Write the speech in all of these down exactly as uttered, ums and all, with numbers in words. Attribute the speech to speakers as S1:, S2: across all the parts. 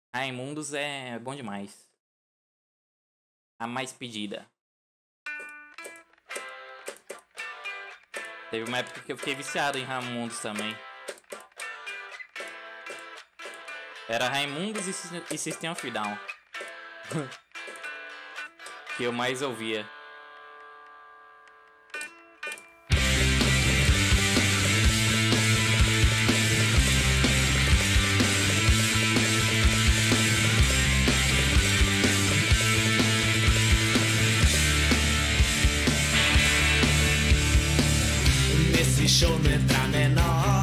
S1: Raimundos é bom demais. A mais pedida. Teve uma época que eu fiquei viciado em Raimundos também. Era Raimundos e System of Down. Que eu mais ouvia.
S2: Nesse show no entrar menor,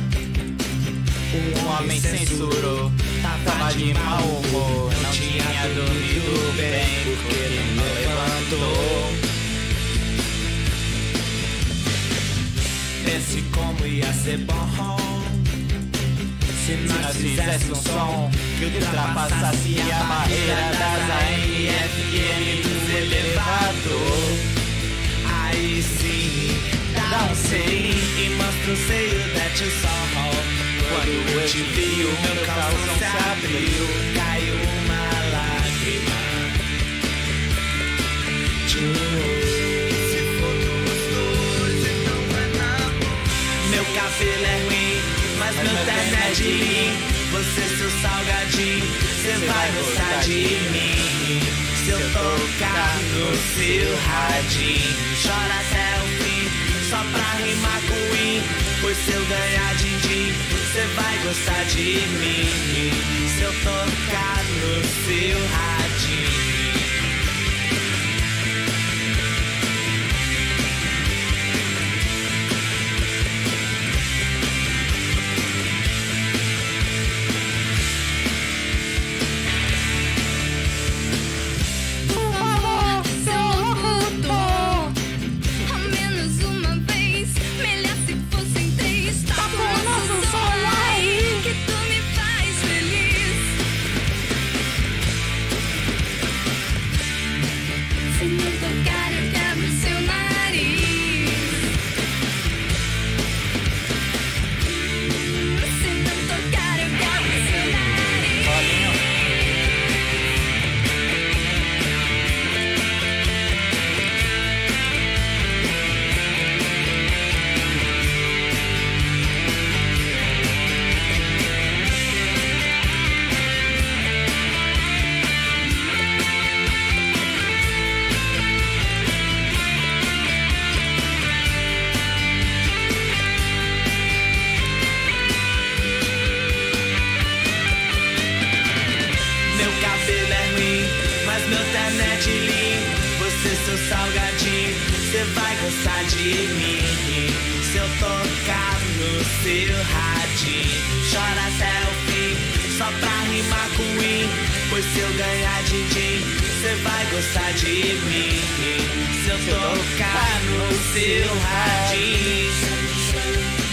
S1: um homem censurou, tava de mau humor, não tinha dormido bem porque ele não levantou.
S2: Pense como ia ser bom se nós fizéssemos um som que ultrapassasse a barreira das A M F M do elevador. Aí sim, dá um selinho e mostra o seio that you saw. Quando eu te vi, o meu calção se abriu, caiu uma lágrima. Se for dos dois, então vai na boa. Meu cabelo é ruim, mas meu terno é de linho. Você, seu salgadinho, cê vai gostar de mim. Se eu tocar no seu radinho, chora até o fim, só pra rimar com win. Pois se eu ganhar din-din, cê vai gostar de mim. Se eu tocar no seu radinho. Salgadinho, cê vai gostar de mim. Se eu tocar no seu radinho, chora até o fim, só pra rimar com win. Pois se eu ganhar din-din, cê vai gostar de mim. Se eu tocar no seu radinho.